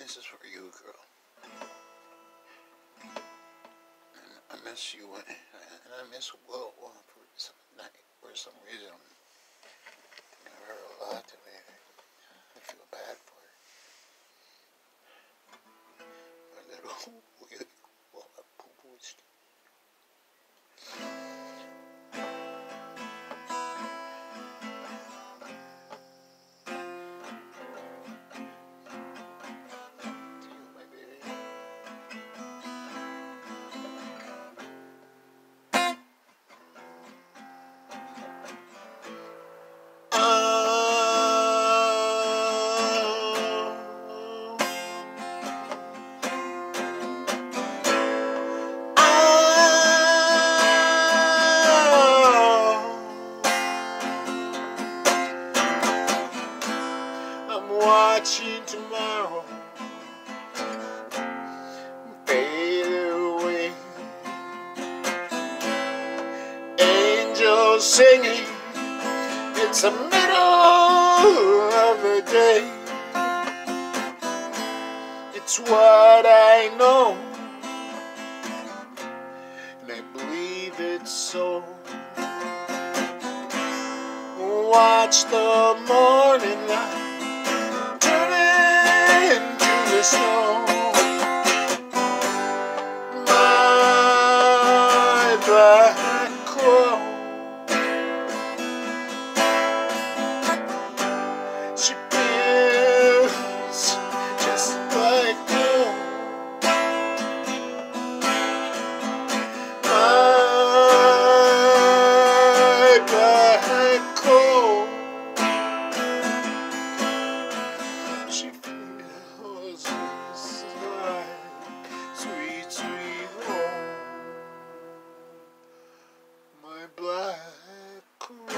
This is for you, girl. And I miss you, and I miss Will for some night. For some reason, I heard a lot today. I feel bad for her. A little weird. Well, I poo-pooed. Watching tomorrow fade away. Angels singing, it's the middle of the day. It's what I know, and I believe it's so. Watch the morning light the snow. My black crow, she feels just like you. My black crow, she feels sweet, sweet home. My black crow.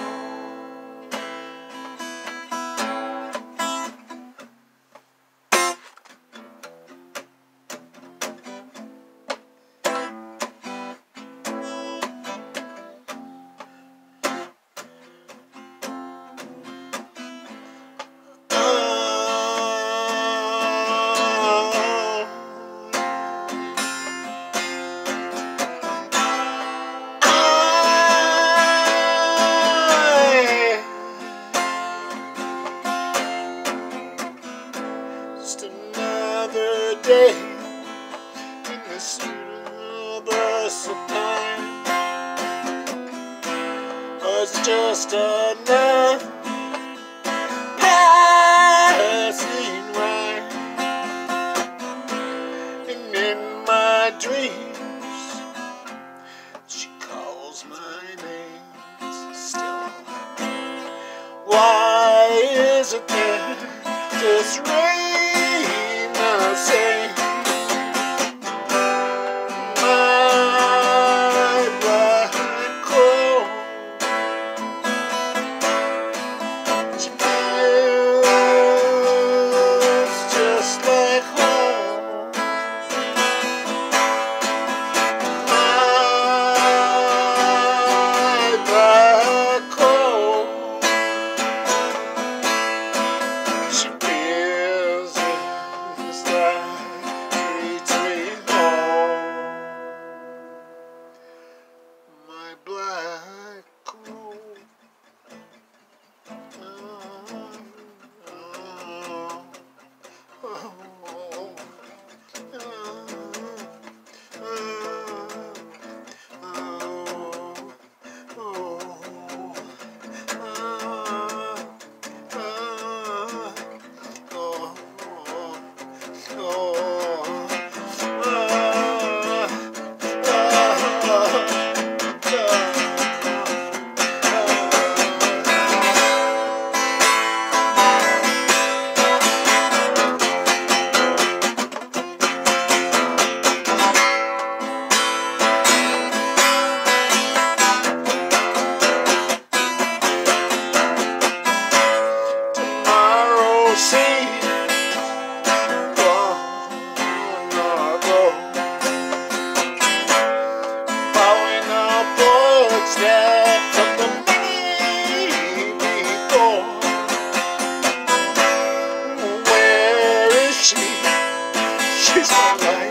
Just another day in this universe of time. Was just another passing rhyme. And in my dreams, she calls my name still. Why is it that this rain I say? My black crow, she feels just like home. My black crow, she feels just like sweet, sweet home. My black crow. Where is she? She's alright.